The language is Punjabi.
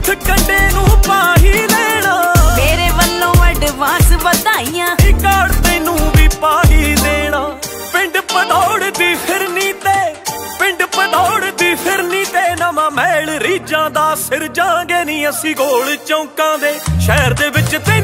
ਹੱਥ ਕੰਡੇ ਨੂੰ ਪਾ ਹੀ ਲੈਣਾ। ਮੇਰੇ ਵੱਲੋਂ ਐਡਵਾਂਸ ਵਧਾਈਆਂ, ਕਾਰਡ ਤੈਨੂੰ ਵੀ ਪਾ ਹੀ ਦੇਣਾ। ਪਿੰਡ ਪਧੌੜਦੀ ਫਿਰਨੀ ਤੇ, ਪਿੰਡ ਪਧੌੜਦੀ ਫਿਰਨੀ ਤੇ ਨਵਾਂ ਮਹਿਲ ਰੀਝਾਂ ਦਾ ਸਿਰਜਾਂਗੇ ਨੀ ਅਸੀਂ ਗੋਲ ਚੌਂਕਾਂ ਦੇ। ਸ਼ਹਿਰ ਦੇ ਵਿੱਚ